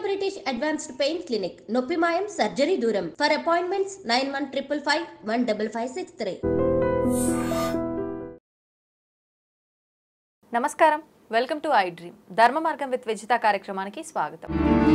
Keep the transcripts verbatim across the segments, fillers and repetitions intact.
British Advanced Pain Clinic, Noppimayam Surgery Duram. For appointments nine one five five one five five six three. నమస్కారం, welcome to iDream. Dharma Margam with Vijitha కార్యక్రమానికి స్వాగతం.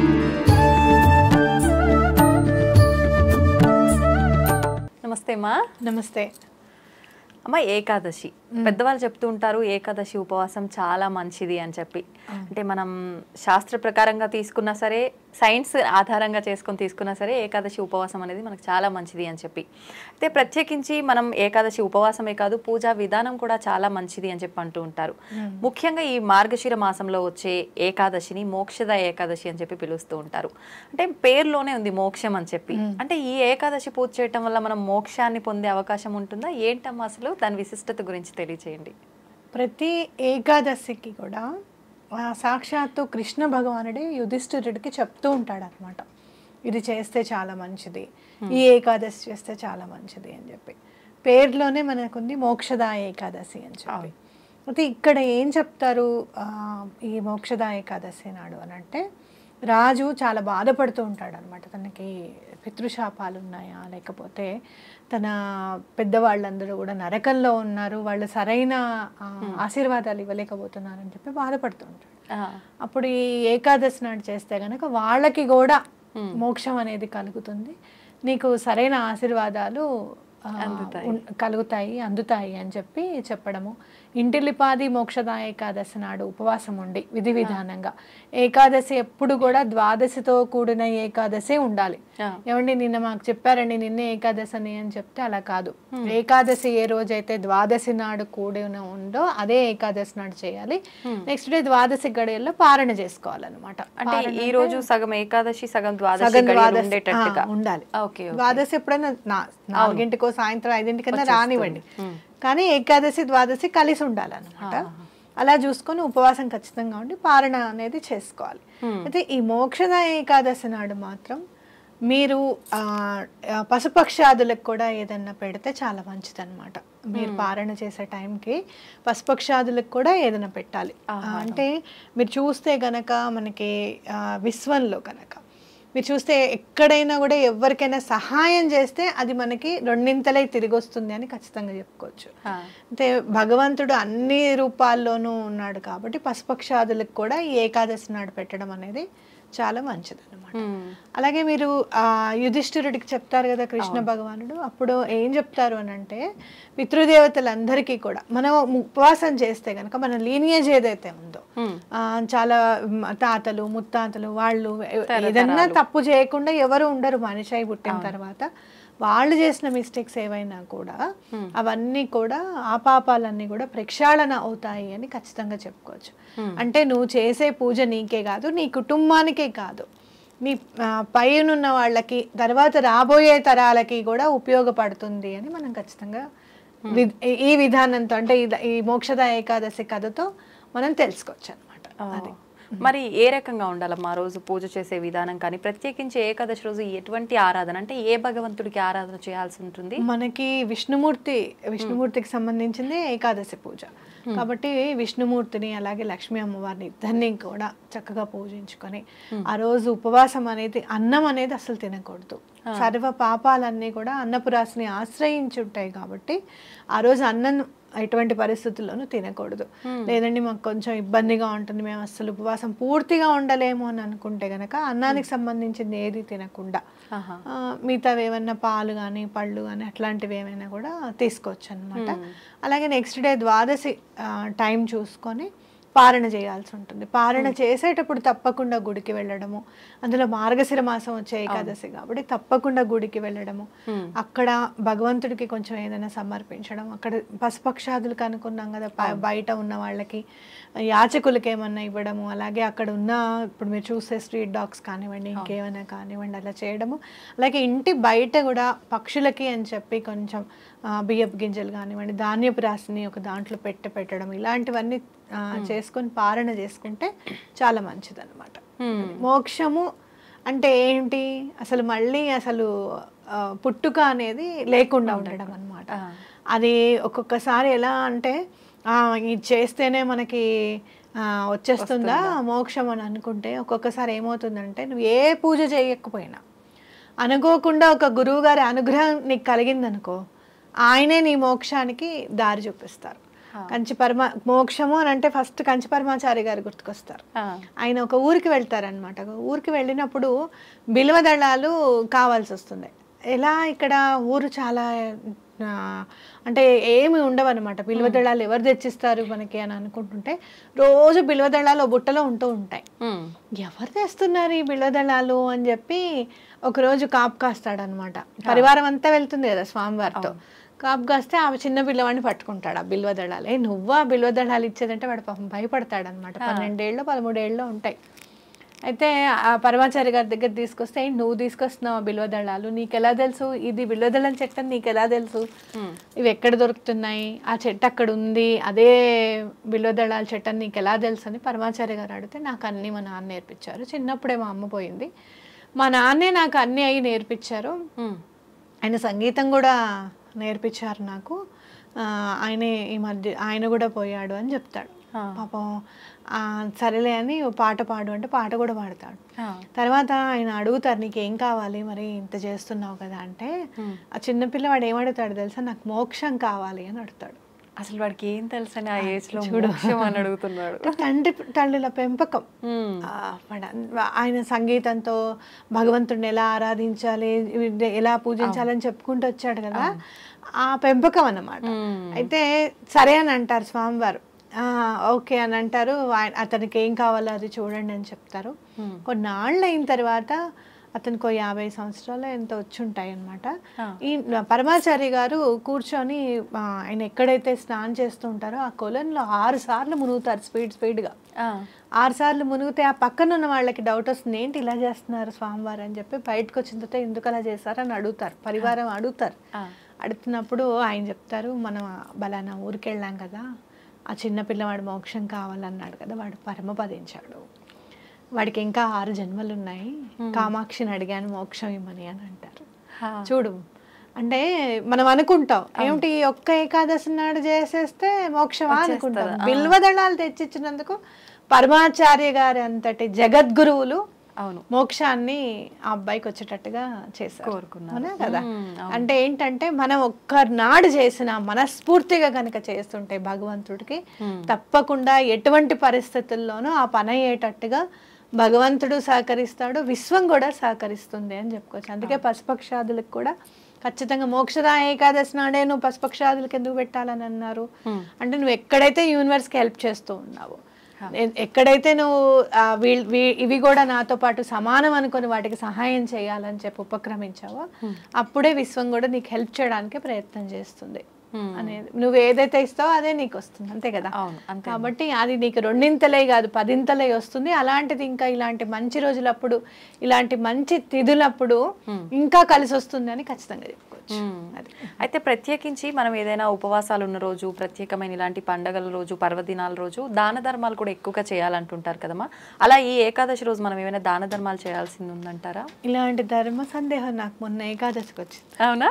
నమస్తే అమ్మా. నమస్తే అమ్మ, ఏకాదశి పెద్దవాళ్ళు చెప్తూ ఉంటారు ఏకాదశి ఉపవాసం చాలా మంచిది అని చెప్పి. అంటే మనం శాస్త్ర ప్రకారంగా తీసుకున్నా సరే, సైన్స్ ఆధారంగా చేసుకొని తీసుకున్నా సరే ఏకాదశి ఉపవాసం అనేది మనకు చాలా మంచిది అని చెప్పి. అయితే ప్రత్యేకించి మనం ఏకాదశి ఉపవాసమే కాదు, పూజా విధానం కూడా చాలా మంచిది అని చెప్పి అంటూ ఉంటారు. ముఖ్యంగా ఈ మార్గశిర మాసంలో వచ్చే ఏకాదశిని మోక్షద ఏకాదశి అని చెప్పి పిలుస్తూ ఉంటారు. అంటే పేరులోనే ఉంది మోక్షం అని చెప్పి. అంటే ఈ ఏకాదశి పూజ చేయటం వల్ల మనం మోక్షాన్ని పొందే అవకాశం ఉంటుందా? ఏంటమ్మా అసలు దాని విశిష్టత గురించి తెలియచేయండి. ప్రతి ఏకాదశికి కూడా సాక్షాత్తు కృష్ణ భగవానుడే యుధిష్ఠిరుడికి చెప్తూ ఉంటాడు అనమాట, ఇది చేస్తే చాలా మంచిది, ఈ ఏకాదశి చేస్తే చాలా మంచిది అని చెప్పి. పేరులోనే మనకుంది మోక్షదా ఏకాదశి అని చెప్పి. అయితే ఇక్కడ ఏం చెప్తారు ఈ మోక్షదా ఏకాదశి నాడు అని అంటే, రాజు చాలా బాధపడుతూ ఉంటాడు అనమాట. తనకి పితృశాపాలు ఉన్నాయా, లేకపోతే తన పెద్దవాళ్ళందరూ కూడా నరకంలో ఉన్నారు, వాళ్ళు సరైన ఆశీర్వాదాలు ఇవ్వలేకపోతున్నారు అని చెప్పి బాధపడుతూ ఉంటాడు. అప్పుడు ఈ ఏకాదశి నాడు చేస్తే కనుక వాళ్ళకి కూడా మోక్షం అనేది కలుగుతుంది, నీకు సరైన ఆశీర్వాదాలు కలుగుతాయి, అందుతాయి అని చెప్పి చెప్పడము. ఇంటిలిపాది మోక్షదా ఏకాదశి నాడు ఉపవాసం ఉండి విధి విధానంగా, ఏకాదశి ఎప్పుడు కూడా ద్వాదశితో కూడిన ఏకాదశి ఉండాలి. ఏమండి నిన్న మాకు చెప్పారండి నిన్నే ఏకాదశి అని అని చెప్తే అలా కాదు. ఏకాదశి ఏ రోజైతే ద్వాదశి నాడు కూడిన ఉందో అదే ఏకాదశి నాడు చేయాలి. నెక్స్ట్ డే ద్వాదశి గడియల్లో పారణ చేసుకోవాలన్నమాట. అంటే ఈ రోజు సగం ఏకాదశి సగం ద్వాదశి ఉండాలి. ద్వాదశి ఎప్పుడైనా నాలుగింటికో సాయంత్రం ఐదింటికన్నా రానివ్వండి, కానీ ఏకాదశి ద్వాదశి కలిసి ఉండాలన్నమాట. అలా చూసుకొని ఉపవాసం ఖచ్చితంగా ఉండి పారణ అనేది చేసుకోవాలి. అయితే ఈ మోక్షద ఏకాదశి నాడు మాత్రం మీరు పశుపక్షాదులకు కూడా ఏదన్నా పెడితే చాలా మంచిది అనమాట. మీరు పారణ చేసే టైంకి పశుపక్షాదులకు కూడా ఏదైనా పెట్టాలి. అంటే మీరు చూస్తే గనక మనకి విశ్వంలో కనుక మీరు చూస్తే ఎక్కడైనా కూడా ఎవరికైనా సహాయం చేస్తే అది మనకి రెండింతలై తిరిగి వస్తుంది అని ఖచ్చితంగా చెప్పుకోవచ్చు. అంటే భగవంతుడు అన్ని రూపాల్లోనూ ఉన్నాడు కాబట్టి పశుపక్షాదులకు కూడా ఈ ఏకాదశి నాడు పెట్టడం అనేది చాలా మంచిది అనమాట. అలాగే మీరు ఆ యుధిష్ఠిరుడికి చెప్తారు కదా కృష్ణ భగవానుడు, అప్పుడు ఏం చెప్తారు అని అంటే, పితృదేవతలందరికీ కూడా మనం ఉపవాసం చేస్తే కనుక మన లీనియేజ్ ఏదైతే ఉందో, ఆ చాలా తాతలు ముత్తాతలు వాళ్ళు ఏదన్నా తప్పు చేయకుండా ఎవరు ఉండరు మనిషి అయి పుట్టిన తర్వాత. వాళ్ళు చేసిన మిస్టేక్స్ ఏవైనా కూడా అవన్నీ కూడా ఆ పాపాలన్నీ కూడా ప్రక్షాళన అవుతాయి అని ఖచ్చితంగా చెప్పుకోవచ్చు. అంటే నువ్వు చేసే పూజ నీకే కాదు, నీ కుటుంబానికే కాదు, నీ పైనున్న వాళ్ళకి తర్వాత రాబోయే తరాలకి కూడా ఉపయోగపడుతుంది అని మనం ఖచ్చితంగా ఈ విధానంతో, అంటే ఈ మోక్షద ఏకాదశి కథతో మనం తెలుసుకోవచ్చు అనమాట. అది మరి ఏ రకంగా ఉండాలమ్మా రోజు పూజ చేసే విధానం కానీ, ప్రత్యేకించి ఏకాదశి రోజు ఎటువంటి ఆరాధన, అంటే ఏ భగవంతుడికి ఆరాధన చేయాల్సి ఉంటుంది? మనకి విష్ణుమూర్తి విష్ణుమూర్తికి సంబంధించింది ఏకాదశి పూజ కాబట్టి విష్ణుమూర్తిని అలాగే లక్ష్మీ అమ్మవారిని ఇద్దరిని కూడా చక్కగా పూజించుకొని ఆ రోజు ఉపవాసం అనేది, అన్నం అనేది అసలు తినకూడదు. సర్వ పాపాలన్నీ కూడా అన్నపురాశిని ఆశ్రయించి ఉంటాయి కాబట్టి ఆ రోజు అన్నం ఎటువంటి పరిస్థితుల్లోనూ తినకూడదు. లేదండి మాకు కొంచెం ఇబ్బందిగా ఉంటుంది, మేము అసలు ఉపవాసం పూర్తిగా ఉండలేము అని అనుకుంటే గనక అన్నానికి సంబంధించింది ఏది తినకుండా మిగతావి ఏమన్నా పాలు కానీ పళ్ళు కానీ అట్లాంటివి ఏమైనా కూడా తీసుకోవచ్చు అనమాట. అలాగే నెక్స్ట్ డే ద్వాదశి టైం చూసుకొని పారణ చేయాల్సి ఉంటుంది. పారణ చేసేటప్పుడు తప్పకుండా గుడికి వెళ్ళడము, అందులో మార్గశిర మాసం వచ్చే ఏకాదశి కాబట్టి తప్పకుండా గుడికి వెళ్ళడము, అక్కడ భగవంతుడికి కొంచెం ఏదైనా సమర్పించడం, అక్కడ పశుపక్షాదులకు అనుకున్నాం కదా బయట ఉన్న వాళ్ళకి యాచకులకి ఏమన్నా ఇవ్వడము, అలాగే అక్కడ ఉన్న ఇప్పుడు మీరు చూసే స్ట్రీట్ డాగ్స్ కానివ్వండి ఇంకేమైనా కానివ్వండి అలా చేయడము. అలాగే ఇంటి బయట కూడా పక్షులకి అని చెప్పి కొంచెం బియ్యపు గింజలు కానివ్వండి ధాన్యపు రాశిని ఒక దాంట్లో పెట్టి పెట్టడం, ఇలాంటివన్నీ చేసుకొని పారణ చేసుకుంటే చాలా మంచిది అనమాట. మోక్షము అంటే ఏంటి, అసలు మళ్ళీ అసలు పుట్టుక అనేది లేకుండా ఉండడం అనమాట. అది ఒక్కొక్కసారి ఎలా అంటే ఇది చేస్తేనే మనకి వచ్చేస్తుందా మోక్షం అని అనుకుంటే ఒక్కొక్కసారి ఏమవుతుందంటే నువ్వు ఏ పూజ చేయకపోయినా అనుకోకుండా ఒక గురువు గారి అనుగ్రహం నీకు కలిగిందనుకో, ఆయనే నీ మోక్షానికి దారి చూపిస్తారు. కంచి పరమ మోక్షము అని అంటే ఫస్ట్ కంచి పరమాచారి గారు గుర్తుకొస్తారు. ఆయన ఒక ఊరికి వెళ్తారనమాట. ఊరికి వెళ్ళినప్పుడు బిల్వ దళాలు కావాల్సి వస్తుంది. ఎలా ఇక్కడ ఊరు చాలా అంటే ఏమి ఉండవు అనమాట. బిల్వ దళాలు ఎవరు తెచ్చిస్తారు మనకి అని అనుకుంటుంటే రోజు బిల్వ దళాలు బుట్టలో ఉంటూ ఉంటాయి. ఎవరు తెస్తున్నారు ఈ బిల్వ దళాలు అని చెప్పి ఒకరోజు కాపు కాస్తాడనమాట. పరివారం అంతా వెళ్తుంది కదా స్వామివారితో. కాపు కాస్తే ఆ చిన్న పిల్లవాడిని పట్టుకుంటాడు ఆ బిల్వ దళాలు. ఏ నువ్వా బిల్వ దళాలు ఇచ్చేదంటే వాడు పాపం భయపడతాడు అనమాట. పన్నెండేళ్ళు పదమూడేళ్ళు ఉంటాయి. అయితే ఆ పరమాచారి గారి దగ్గర తీసుకొస్తే నువ్వు తీసుకొస్తున్నావు బిల్వ దళాలు, నీకు ఎలా తెలుసు ఇది బిల్వ దళం చెట్టు అని నీకు ఎలా తెలుసు, ఇవి ఎక్కడ దొరుకుతున్నాయి, ఆ చెట్టు అక్కడ ఉంది, అదే బిల్వ దళాల చెట్టు అని నీకు ఎలా తెలుసు అని పరమాచారి గారు అడిగితే నాకు అన్నీ మా నాన్న నేర్పించారు. చిన్నప్పుడే మా అమ్మ పోయింది, మా నాన్నే నాకు అన్నీ అవి నేర్పించారు. ఆయన సంగీతం కూడా నేర్పించారు నాకు. ఆయనే ఈ మధ్య ఆయన కూడా పోయాడు అని చెప్తాడు. పాపం సరేలే అని పాట పాడు అంటే పాట కూడా పాడతాడు. తర్వాత ఆయన అడుగుతారు నీకు ఏం కావాలి మరి ఇంత చేస్తున్నావు కదా అంటే ఆ చిన్నపిల్లవాడు ఏమడుగుతాడు తెలుసా, నాకు మోక్షం కావాలి అని అడుగుతాడు. అసలు వాడికి ఏం తెలుసు అని ఆ ఏజ్ లో మోక్షం అని అడుగుతున్నాడు. తండ్రి తల్లుల పెంపకం. ఆయన సంగీతంతో భగవంతుడిని ఎలా ఆరాధించాలి, ఎలా పూజించాలని చెప్పుకుంటూ వచ్చాడు కదా, ఆ పెంపకం అన్నమాట. అయితే సరే అని అంటారు స్వామివారు. ఓకే అని అంటారు. అతనికి ఏం కావాలో అది చూడండి అని చెప్తారు. కొన్నాళ్ళు అయిన తర్వాత అతనికి యాభై సంవత్సరాలు ఎంత వచ్చి ఉంటాయి అనమాట. ఈ పరమాచారి గారు కూర్చొని ఆయన ఎక్కడైతే స్నానం చేస్తూ ఉంటారో ఆ కొలంలో ఆరు సార్లు మునుగుతారు స్పీడ్ స్పీడ్గా. ఆరు సార్లు మునిగితే ఆ పక్కన ఉన్న వాళ్ళకి డౌట్ వస్తుంది, ఏంటి ఇలా చేస్తున్నారు స్వామివారు అని చెప్పి బయటకు వచ్చిన తర్వాత ఎందుకు అలా చేశారు అని అడుగుతారు. పరివారం అడుగుతారు. అడుగుతున్నప్పుడు ఆయన చెప్తారు, మనం బలానా ఊరికి వెళ్ళాం కదా, ఆ చిన్న పిల్లవాడు మోక్షం కావాలన్నాడు కదా, వాడు పరమపదించాడు, వాడికి ఇంకా ఆరు జన్మలు ఉన్నాయి, కామాక్షిని అడిగాను మోక్షం ఇమ్మని అని అంటారు. చూడు అంటే మనం అనుకుంటాం ఏమిటి ఒక్క ఏకాదశి నాడు చేసేస్తే మోక్షమా అనుకుంటాం. బిల్వ దళాలు తెచ్చిచ్చినందుకు పరమాచార్య గారి అంతటి జగద్గురువులు అవును మోక్షాన్ని ఆ అబ్బాయికి వచ్చేటట్టుగా చేశారు అవునా కదా. అంటే ఏంటంటే మనం ఒక్కనాడు చేసిన మనస్ఫూర్తిగా కనుక చేస్తుంటే భగవంతుడికి తప్పకుండా ఎటువంటి పరిస్థితుల్లోనూ ఆ పని అయ్యేటట్టుగా భగవంతుడు సహకరిస్తాడు, విశ్వం కూడా సహకరిస్తుంది అని చెప్పుకోవచ్చు. అందుకే పశుపక్షాదులకు కూడా ఖచ్చితంగా మోక్షదా ఏకాదశి నాడే నువ్వు పశుపక్షాదులకు ఎందుకు పెట్టాలని అన్నారు అంటే నువ్వు ఎక్కడైతే యూనివర్స్కి హెల్ప్ చేస్తూ ఉన్నావు, ఎక్కడైతే నువ్వు ఇవి కూడా నాతో పాటు సమానం అనుకుని వాటికి సహాయం చేయాలని చెప్పి ఉపక్రమించావో అప్పుడే విశ్వం కూడా నీకు హెల్ప్ చేయడానికి ప్రయత్నం చేస్తుంది అనేది. నువ్వు ఏదైతే ఇస్తావో అదే నీకు వస్తుంది అంతే కదా. కాబట్టి అది నీకు రెండింతలే కాదు పదింతలే వస్తుంది. అలాంటిది ఇంకా ఇలాంటి మంచి రోజులప్పుడు ఇలాంటి మంచి తిథులప్పుడు ఇంకా కలిసి వస్తుంది అని ఖచ్చితంగా చెప్పుకోవచ్చు. అయితే ప్రత్యేకించి మనం ఏదైనా ఉపవాసాలు ఉన్న రోజు, ప్రత్యేకమైన ఇలాంటి పండగల రోజు, పర్వదినాల రోజు దాన ధర్మాలు కూడా ఎక్కువగా చేయాలంటుంటారు కదమ్మా. అలా ఈ ఏకాదశి రోజు మనం ఏమైనా దాన ధర్మాలు చేయాల్సింది ఉందంటారా? ఇలాంటి ధర్మ సందేహం నాకు మొన్న ఏకాదశికి వచ్చింది. అవునా?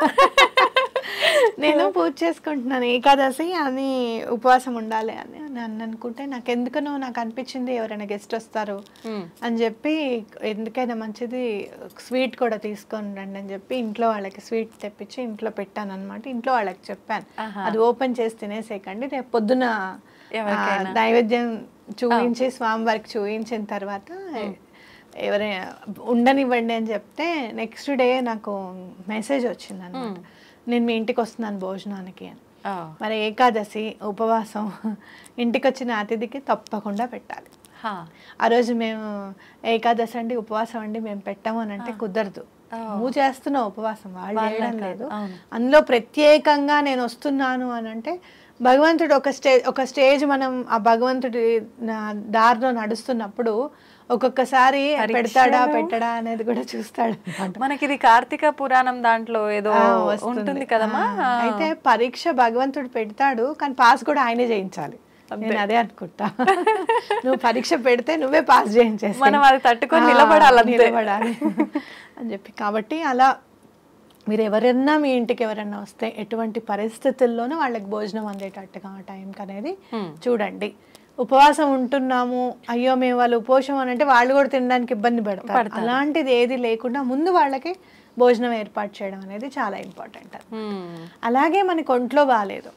నేను పూజ చేసుకుంటున్నాను ఏకాదశి అని ఉపవాసం ఉండాలి అని అని అనుకుంటే నాకు ఎందుకనో నాకు అనిపించింది ఎవరైనా గెస్ట్ వస్తారు అని చెప్పి ఎందుకైనా మంచిది స్వీట్ కూడా తీసుకొని రండి అని చెప్పి ఇంట్లో వాళ్ళకి స్వీట్ తెప్పించి ఇంట్లో పెట్టాను అనమాట. ఇంట్లో వాళ్ళకి చెప్పాను అది ఓపెన్ చేసి తినేసేయకండి, రేపు పొద్దున నైవేద్యం చూపించి స్వామివారికి చూపించిన తర్వాత ఎవరైనా ఉండనివ్వండి అని చెప్తే నెక్స్ట్ డే నాకు మెసేజ్ వచ్చింది అనమాట, నేను మీ ఇంటికి వస్తున్నాను భోజనానికి అని. మరి ఏకాదశి ఉపవాసం ఇంటికి వచ్చిన అతిథికి తప్పకుండా పెట్టాలి. ఆ రోజు మేము ఏకాదశి అండి ఉపవాసం అండి మేము పెట్టాము అని అంటే కుదరదు. నువ్వు చేస్తున్నావు ఉపవాసం, వాళ్ళు చేయడం లేదు. అందులో ప్రత్యేకంగా నేను వస్తున్నాను అని అంటే భగవంతుడు ఒక స్టేజ్ ఒక స్టేజ్ మనం ఆ భగవంతుడి దారిలో నడుస్తున్నప్పుడు ఒక్కొక్కసారి పెడతాడా పెట్టడా అనేది కూడా చూస్తాడు. మనకి ఇది కార్తీక పురాణం దాంట్లో ఏదో ఉంటుంది కదమ్మా. అయితే పరీక్ష భగవంతుడు పెడతాడు కానీ పాస్ కూడా ఆయనే చేయించాలి. నేను అదే అనుకుంటా, నువ్వు పరీక్ష పెడితే నువ్వే పాస్ చేయించేసి మనం అది తట్టుకొని నిలబడాలి నిలబడాలి అని చెప్పి. కాబట్టి అలా మీరు ఎవరైనా మీ ఇంటికి ఎవరైనా వస్తే ఎటువంటి పరిస్థితుల్లోనూ వాళ్ళకి భోజనం అందేటట్టుగా ఆ టైంకి అనేది చూడండి. ఉపవాసం ఉంటున్నాము, అయ్యో మేము వాళ్ళు ఉపవాసం అని అంటే వాళ్ళు కూడా తినడానికి ఇబ్బంది పడతారు. అలాంటిది ఏది లేకుండా ముందు వాళ్ళకి భోజనం ఏర్పాటు చేయడం అనేది చాలా ఇంపార్టెంట్. అలాగే మనకి ఒంట్లో బాగాలేదు,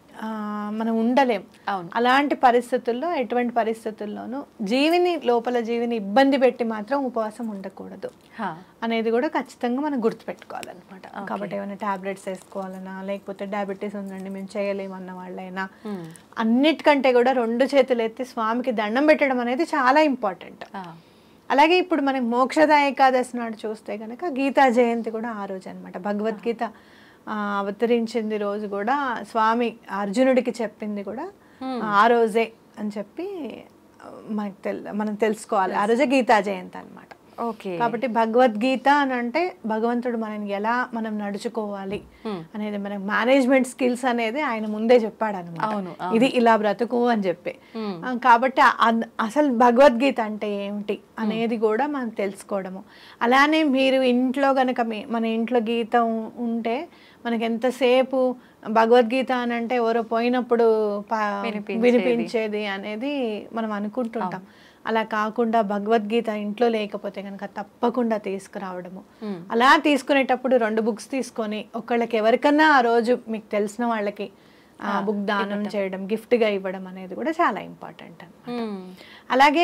మనం ఉండలేం, అలాంటి పరిస్థితుల్లో ఎటువంటి పరిస్థితుల్లోనూ జీవిని లోపల జీవిని ఇబ్బంది పెట్టి మాత్రం ఉపవాసం ఉండకూడదు అనేది కూడా ఖచ్చితంగా మనం గుర్తుపెట్టుకోవాలన్నమాట. కాబట్టి ఏమైనా టాబ్లెట్స్ వేసుకోవాలన్నా, లేకపోతే డయాబెటీస్ ఉందండి మేము చేయలేమన్న వాళ్ళైనా, అన్నిటికంటే కూడా రెండు చేతులు ఎత్తి స్వామికి దండం పెట్టడం అనేది చాలా ఇంపార్టెంట్. అలాగే ఇప్పుడు మనకి మోక్షద ఏకాదశి నాడు చూస్తే కనుక గీతా జయంతి కూడా ఆ రోజు అనమాట. భగవద్గీత అవతరించింది రోజు కూడా, స్వామి అర్జునుడికి చెప్పింది కూడా ఆ రోజే అని చెప్పి మనకు తెల్ మనం తెలుసుకోవాలి. ఆ రోజే గీతా జయంతి అనమాట. ఓకే. కాబట్టి భగవద్గీత అని అంటే భగవంతుడు మనని ఎలా మనం నడుచుకోవాలి అనేది, మనకి మేనేజ్మెంట్ స్కిల్స్ అనేది ఆయన ముందే చెప్పాడు అనమాట. ఇది ఇలా బ్రతుకు అని చెప్పి. కాబట్టి అసలు భగవద్గీత అంటే ఏమిటి అనేది కూడా మనం తెలుసుకోవడము. అలానే మీరు ఇంట్లో గనక మన ఇంట్లో గీత ఉంటే మనకి ఎంతసేపు భగవద్గీత అని అంటే ఎవరో పోయినప్పుడు వినిపించేది అనేది మనం అనుకుంటుంటాం. అలా కాకుండా భగవద్గీత ఇంట్లో లేకపోతే కనుక తప్పకుండా తీసుకురావడము. అలా తీసుకునేటప్పుడు రెండు బుక్స్ తీసుకొని ఒకళ్ళకి ఎవరికన్నా ఆ రోజు మీకు తెలిసిన వాళ్ళకి ఆ బుక్ దానం చేయడం, గిఫ్ట్గా ఇవ్వడం అనేది కూడా చాలా ఇంపార్టెంట్ అన్నమాట. అలాగే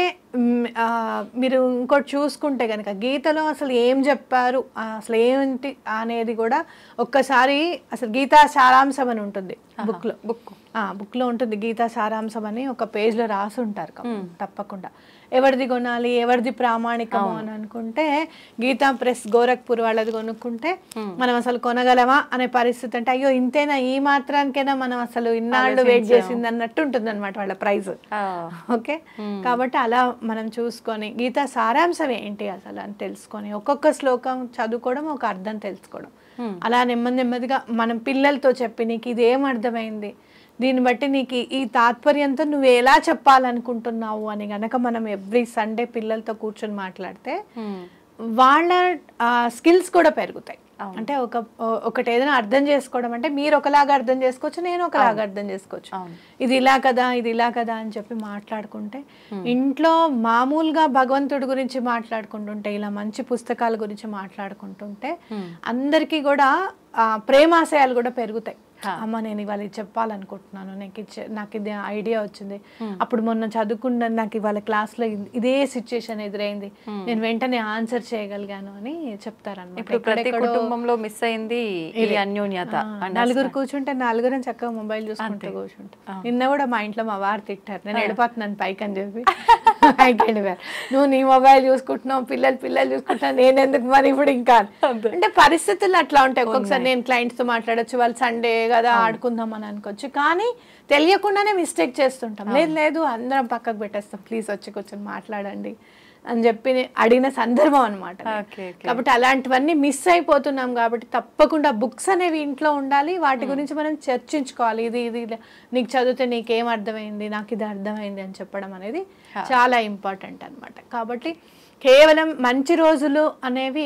మీరు ఇంకోటి చూసుకుంటే కనుక గీతలో అసలు ఏం చెప్పారు, అసలు ఏంటి అనేది కూడా ఒక్కసారి అసలు గీతా సారాంశం అని ఉంటుంది బుక్లో బుక్ బుక్లో ఉంటుంది. గీతా సారాంశం అని ఒక పేజ్లో రాసి ఉంటారు. తప్పకుండా ఎవరిది కొనాలి, ఎవరిది ప్రామాణికము అని అనుకుంటే గీతా ప్రెస్ గోరఖ్పూర్ వాళ్ళది కొనుక్కుంటే మనం అసలు కొనగలమా అనే పరిస్థితి. అంటే అయ్యో ఇంతేనా, ఈ మాత్రానికైనా మనం అసలు ఇన్నాళ్ళు వెయిట్ చేసింది అన్నట్టు ఉంటుంది అనమాట వాళ్ళ ప్రైజ్. ఓకే, కాబట్టి అలా మనం చూసుకొని గీతా సారాంశం ఏంటి అసలు అని తెలుసుకొని ఒక్కొక్క శ్లోకం చదువుకోవడం, ఒక అర్థం తెలుసుకోవడం. అలా నెమ్మది నెమ్మదిగా మనం పిల్లలతో చెప్పి నీకు ఇదేం అర్థమైంది, దీన్ని బట్టి నీకు ఈ తాత్పర్యంతో నువ్వు ఎలా చెప్పాలనుకుంటున్నావు అని గనక మనం ఎవ్రీ సండే పిల్లలతో కూర్చొని మాట్లాడితే వాళ్ళ స్కిల్స్ కూడా పెరుగుతాయి. అంటే ఒక ఒకటి ఏదైనా అర్థం చేసుకోవడం అంటే మీరు ఒకలాగా అర్థం చేసుకోవచ్చు, నేను ఒకలాగా అర్థం చేసుకోవచ్చు. ఇది ఇలా కదా, ఇది ఇలా కదా అని చెప్పి మాట్లాడుకుంటే ఇంట్లో మామూలుగా భగవంతుడి గురించి మాట్లాడుకుంటుంటే, ఇలా మంచి పుస్తకాల గురించి మాట్లాడుకుంటుంటే అందరికీ కూడా ప్రేమాశయాలు కూడా పెరుగుతాయి. అమ్మ నేను ఇవాళ ఇది చెప్పాలనుకుంటున్నాను, నాకు ఇచ్చే నాకు ఇది ఐడియా వచ్చింది, అప్పుడు మొన్న చదువుకున్న నాకు ఇవాళ క్లాస్లో ఇదే సిచ్యుయేషన్ ఎదురైంది, నేను వెంటనే ఆన్సర్ చేయగలిగాను అని చెప్తారన్నమాట. ప్రతి కుటుంబంలో మిస్ అయింది ఈ అన్యోన్యత. నలుగురు కూర్చుంటే నలుగురు చక్కగా మొబైల్ చూసుకుంటూ కూర్చుంటారు. నిన్న కూడా మా ఇంట్లో మా వారు తిట్టారు, నేను ఎడిపోతున్నాను పైకి అని చెప్పి పైకి వెళ్ళిపోయారు. నువ్వు నీ మొబైల్ చూసుకుంటున్నావు, పిల్లలు పిల్లలు చూసుకుంటున్నావు, నేను ఎందుకు మరి ఇప్పుడు ఇంకా అంటే పరిస్థితులు అట్లా ఉంటాయి. ఒక్కొక్కసారి నేను క్లయింట్స్ తో మాట్లాడచ్చు, వాళ్ళు సండే కదా ఆడుకుందాం అని అనుకోవచ్చు, కానీ తెలియకుండానే మిస్టేక్ చేస్తుంటాం. లేదు లేదు అందరం పక్కకు పెట్టేస్తాం, ప్లీజ్ వచ్చి కూర్చొని మాట్లాడండి అని చెప్పి అడిగిన సందర్భం అనమాట. కాబట్టి అలాంటివన్నీ మిస్ అయిపోతున్నాం. కాబట్టి తప్పకుండా బుక్స్ అనేవి ఇంట్లో ఉండాలి, వాటి గురించి మనం చర్చించుకోవాలి. ఇది ఇది నీకు చదివితే నీకేం అర్థమైంది, నాకు ఇది అర్థమైంది అని చెప్పడం అనేది చాలా ఇంపార్టెంట్ అనమాట. కాబట్టి కేవలం మంచి రోజులు అనేవి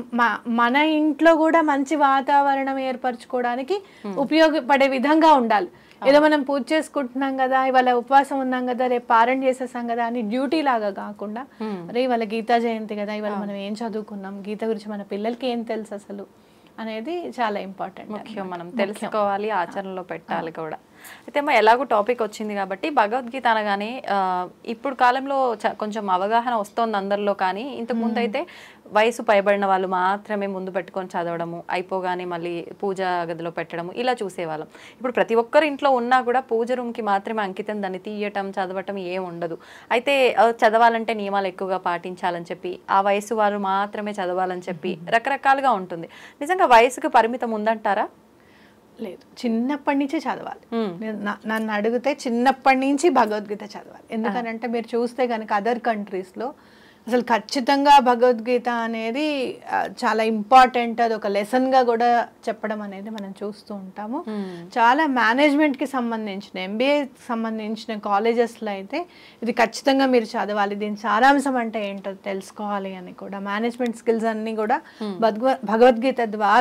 మన ఇంట్లో కూడా మంచి వాతావరణం ఏర్పరచుకోవడానికి ఉపయోగపడే విధంగా ఉండాలి. ఏదో మనం పూజ చేసుకుంటున్నాం కదా, ఇవాళ ఉపవాసం ఉన్నాం కదా, రేపు పారణ చేసేసాం కదా అని డ్యూటీ లాగా కాకుండా, అరే ఇవాళ గీతా జయంతి కదా, ఇవాళ మనం ఏం చదువుకున్నాం, గీత గురించి మన పిల్లలకి ఏం తెలుసు అసలు అనేది చాలా ఇంపార్టెంట్. ముఖ్యం, మనం తెలుసుకోవాలి, ఆచరణలో పెట్టాలి కూడా. అయితే అమ్మ ఎలాగో టాపిక్ వచ్చింది కాబట్టి భగవద్గీత అనగానే ఇప్పుడు కాలంలో కొంచెం అవగాహన వస్తుంది అందరిలో, కానీ ఇంతకు ముందు అయితే వయసు పైబడిన వాళ్ళు మాత్రమే ముందు పెట్టుకొని చదవడము, అయిపోగానే మళ్ళీ పూజ గదిలో పెట్టడము ఇలా చూసేవాళ్ళం. ఇప్పుడు ప్రతి ఒక్కరి ఇంట్లో ఉన్నా కూడా పూజ రూమ్కి మాత్రమే అంకితం, దాన్ని తీయటం చదవటం ఏం ఉండదు. అయితే చదవాలంటే నియమాలు ఎక్కువగా పాటించాలని చెప్పి, ఆ వయసు వారు మాత్రమే చదవాలని చెప్పి రకరకాలుగా ఉంటుంది. నిజంగా వయసుకు పరిమితం ఉందంటారా? లేదు, చిన్నప్పటి నుంచి చదవాలి. నన్ను అడిగితే చిన్నప్పటి నుంచి భగవద్గీత చదవాలి. ఎందుకనంటే మీరు చూస్తే కనుక అదర్ కంట్రీస్లో అసలు ఖచ్చితంగా భగవద్గీత అనేది చాలా ఇంపార్టెంట్, అది ఒక లెసన్గా కూడా చెప్పడం అనేది మనం చూస్తూ ఉంటాము. చాలా మేనేజ్మెంట్కి సంబంధించిన ఎంబీఏకి సంబంధించిన కాలేజెస్లో అయితే ఇది ఖచ్చితంగా మీరు చదవాలి, దీని సారాంశం అంటే ఏంటో తెలుసుకోవాలి అని కూడా మేనేజ్మెంట్ స్కిల్స్ అన్నీ కూడా భగవ భగవద్గీత ద్వారా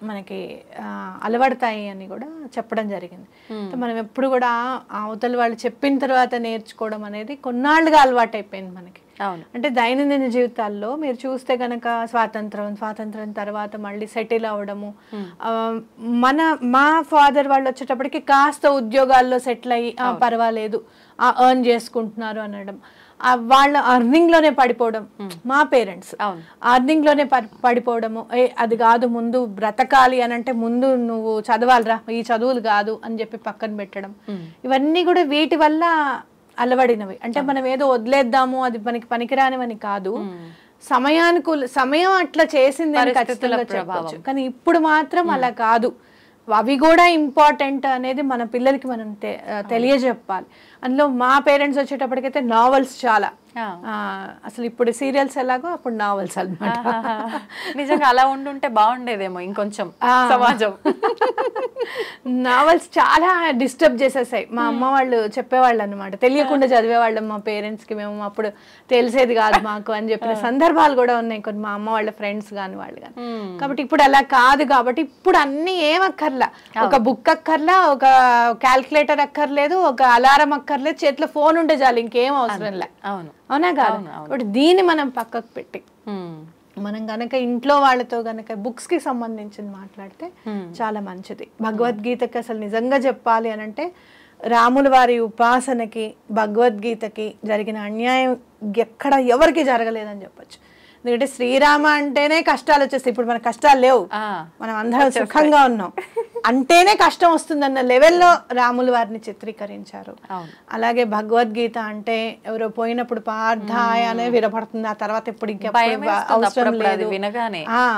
మనకి ఆ, అలవడతాయి అని కూడా చెప్పడం జరిగింది. అంటే మనం ఎప్పుడు కూడా ఆ అవతల వాళ్ళు చెప్పిన తర్వాత నేర్చుకోవడం అనేది కొన్నాళ్ళుగా అలవాటు అయిపోయింది మనకి. అవును. అంటే దైనందిన జీవితాల్లో మీరు చూస్తే కనుక స్వాతంత్రం స్వాతంత్రం తర్వాత మళ్ళీ సెటిల్ అవ్వడము, ఆ, మన మా ఫాదర్ వాళ్ళు వచ్చేటప్పటికి కాస్త ఉద్యోగాల్లో సెటిల్ అయ్యి "ఆ, పర్వాలేదు ఎర్న్ చేసుకుంటున్నారు" అనడం, ఆ, వాళ్ళ అర్నింగ్ లోనే పడిపోవడం. మా పేరెంట్స్ అర్నింగ్ లోనే పడిపోవడము, ఏ అది కాదు ముందు బ్రతకాలి అని అంటే ముందు నువ్వు చదవాలిరా, ఈ చదువులు కాదు అని చెప్పి పక్కన పెట్టడం, ఇవన్నీ కూడా వీటి వల్ల అలవడినవి. అంటే మనం ఏదో వదిలేద్దాము అది మనకి పనికిరానివని కాదు, సమయానుకూల సమయం అట్లా చేసింది అని ఖచ్చితంగా చెప్పవచ్చు. కానీ ఇప్పుడు మాత్రం అలా కాదు, అవి కూడా ఇంపార్టెంట్ అనేది మన పిల్లలకి మనం తెలియజెప్పాలి. అందులో మా పేరెంట్స్ వచ్చేటప్పటికైతే నావెల్స్ చాలా, అసలు ఇప్పుడు సీరియల్స్ ఎలాగో అప్పుడు నావెల్స్ అన్నమాట. నిజంగా అలా ఉండుంటే బాగుండేదేమో ఇంకొంచెం సమాజం. నావెల్స్ చాలా డిస్టర్బ్ చేసేసాయి. మా అమ్మ వాళ్ళు చెప్పేవాళ్ళు అనమాట, తెలియకుండా చదివేవాళ్ళం మా పేరెంట్స్ కి, మేము అప్పుడు తెలిసేది కాదు మాకు అని చెప్పిన సందర్భాలు కూడా ఉన్నాయి కొన్ని, మా అమ్మ వాళ్ళ ఫ్రెండ్స్ కానీ వాళ్ళు కానీ. కాబట్టి ఇప్పుడు అలా కాదు, కాబట్టి ఇప్పుడు అన్ని ఏం అక్కర్లా, ఒక బుక్ అక్కర్లా, ఒక క్యాల్కులేటర్ అక్కర్లేదు, ఒక అలారం అక్కర్లేదు, చేతిలో ఫోన్ ఉంటే చాలు, ఇంకేం అవసరం లే. అవును, అవునా కాదు? కాబట్టి దీన్ని మనం పక్కకు పెట్టి మనం గనక ఇంట్లో వాళ్ళతో గనక బుక్స్ కి సంబంధించింది మాట్లాడితే చాలా మంచిది. భగవద్గీతకి అసలు నిజంగా చెప్పాలి అని అంటే రాముల వారి ఉపాసనకి భగవద్గీతకి జరిగిన అన్యాయం ఎక్కడ ఎవరికి జరగలేదని చెప్పచ్చు. ఎందుకంటే శ్రీరామ అంటేనే కష్టాలు వచ్చేస్తాయి, ఇప్పుడు మన కష్టాలు లేవు, మనం అందరం సుఖంగా ఉన్నాం, అంటేనే కష్టం వస్తుందన్న లెవెల్లో రాముల వారిని చిత్రీకరించారు. అలాగే భగవద్గీత అంటే ఎవరో పోయినప్పుడు పార్థాయ అనే వినపడుతుంది, ఆ తర్వాత ఇప్పుడు ఇంకెప్పుడు అవసరం లేదు వినగానే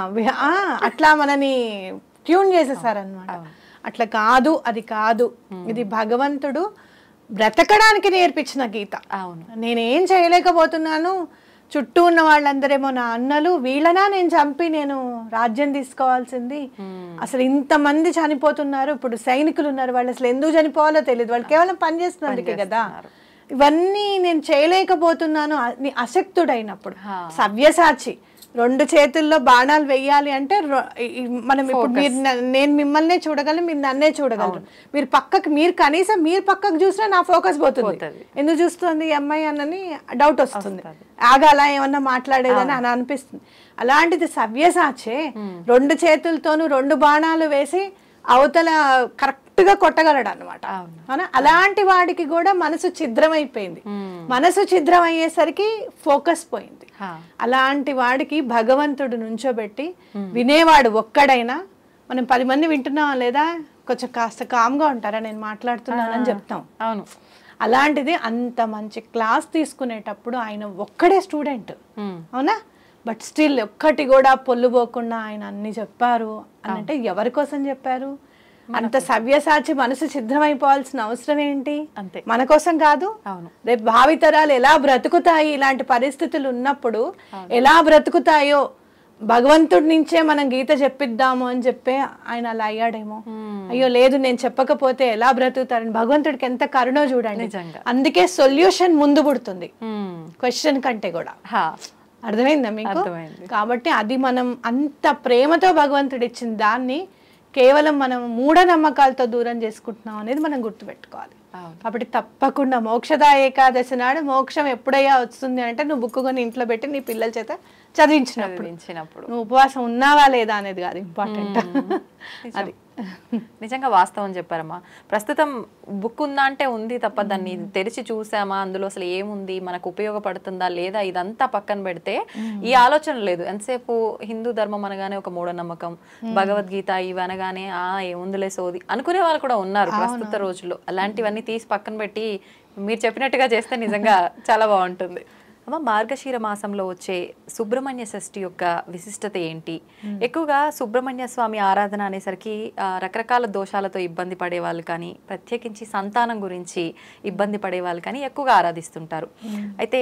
అట్లా మనని ట్యూన్ చేసేసారనమాట. అట్లా కాదు, అది కాదు, ఇది భగవంతుడు బ్రతకడానికి నేర్పించిన గీత. నేనేం చేయలేకపోతున్నాను, చుట్టూ ఉన్న వాళ్ళందరేమో నా అన్నలు, వీళ్ళనా నేను చంపి నేను రాజ్యం తీసుకోవాల్సింది, అసలు ఇంతమంది చనిపోతున్నారు, ఇప్పుడు సైనికులు ఉన్నారు, వాళ్ళు అసలు ఎందుకు చనిపోవాలో తెలియదు, వాళ్ళు కేవలం పని చేస్తున్నందుకే కదా, ఇవన్నీ నేను చేయలేకపోతున్నాను అని అశక్తుడైనప్పుడు సవ్యసాచి రెండు చేతుల్లో బాణాలు వెయ్యాలి అంటే మనం ఇప్పుడు మీరు నేను మిమ్మల్నే చూడగలను, మీరు నన్నే చూడగలరు, మీరు పక్కకి మీరు కనీసం మీరు పక్కకు చూసినా నా ఫోకస్ పోతుంది, ఎందుకు చూస్తుంది ఈ అమ్మాయి అన్నని డౌట్ వస్తుంది, ఆగాల ఏమన్నా మాట్లాడేదని అని అనిపిస్తుంది. అలాంటిది సవ్యసాచే రెండు చేతులతోనూ రెండు బాణాలు వేసి అవతల కరెక్ట్ గా కొట్టగలడు అనమాట. అలాంటి వాడికి కూడా మనసు ఛిద్రమైపోయింది, మనసు ఛిద్రం అయ్యేసరికి ఫోకస్ పోయింది. అలాంటి వాడికి భగవంతుడు నుంచోబెట్టి వినేవాడు ఒక్కడైనా, మనం పది మంది వింటున్నాం లేదా కొంచెం కాస్త కామ్గా ఉంటారా నేను మాట్లాడుతున్నానని చెప్తాం. అవును, అలాంటిది అంత మంచి క్లాస్ తీసుకునేటప్పుడు ఆయన ఒక్కడే స్టూడెంట్, అవునా, బట్ స్టిల్ ఒక్కటి కూడా పొల్లుపోకుండా ఆయన అన్ని చెప్పారు అని అంటే ఎవరి కోసం చెప్పారు? అంత సవ్యసాచి మనసు సిద్ధమైపోవాల్సిన అవసరం ఏంటి? అంతే, మన కోసం కాదు, రేపు భావితరాలు ఎలా బ్రతుకుతాయి, ఇలాంటి పరిస్థితులు ఉన్నప్పుడు ఎలా బ్రతుకుతాయో భగవంతుడి నుంచే మనం గీత చెప్పిద్దాము అని చెప్పి ఆయన అలా అయ్యాడేమో. అయ్యో లేదు నేను చెప్పకపోతే ఎలా బ్రతుకుతారని భగవంతుడికి ఎంత కరుణో చూడండి. అందుకే సొల్యూషన్ ముందు పుడుతుంది క్వశ్చన్ కంటే కూడా. అర్థమైందా మీకు? కాబట్టి అది మనం అంత ప్రేమతో భగవంతుడు ఇచ్చిన దాన్ని కేవలం మనం మూఢనమ్మకాలతో దూరం చేసుకుంటున్నాం అనేది మనం గుర్తుపెట్టుకోవాలి. కాబట్టి తప్పకుండా మోక్షదా ఏకాదశి నాడు మోక్షం ఎప్పుడయ్యా వస్తుంది అంటే నువ్వు బుక్ కొని ఇంట్లో పెట్టి నీ పిల్లల చేత చదివించినప్పుడు, నువ్వు ఉపవాసం ఉన్నావా లేదా అనేది కాదు ఇంపార్టెంట్. అది నిజంగా వాస్తవం చెప్పారమ్మా. ప్రస్తుతం బుక్ ఉందా అంటే ఉంది తప్ప దాన్ని తెరిచి చూసామా, అందులో అసలు ఏముంది, మనకు ఉపయోగపడుతుందా లేదా, ఇదంతా పక్కన పెడితే ఈ ఆలోచన లేదు. ఎంతసేపు హిందూ ధర్మం అనగానే ఒక మూఢనమ్మకం, భగవద్గీత ఇవి అనగానే ఆ ఏముందులే సోది అనుకునే వాళ్ళు కూడా ఉన్నారు ప్రస్తుత రోజుల్లో. అలాంటివన్నీ తీసి పక్కన పెట్టి మీరు చెప్పినట్టుగా చేస్తే నిజంగా చాలా బాగుంటుంది. అమ్మ, మార్గశీర మాసంలో వచ్చే సుబ్రహ్మణ్య షష్ఠి యొక్క విశిష్టత ఏంటి? ఎక్కువగా సుబ్రహ్మణ్య స్వామి ఆరాధన అనేసరికి రకరకాల దోషాలతో ఇబ్బంది పడే వాళ్ళు కానీ, ప్రత్యేకించి సంతానం గురించి ఇబ్బంది పడే వాళ్ళు కానీ ఎక్కువగా ఆరాధిస్తుంటారు. అయితే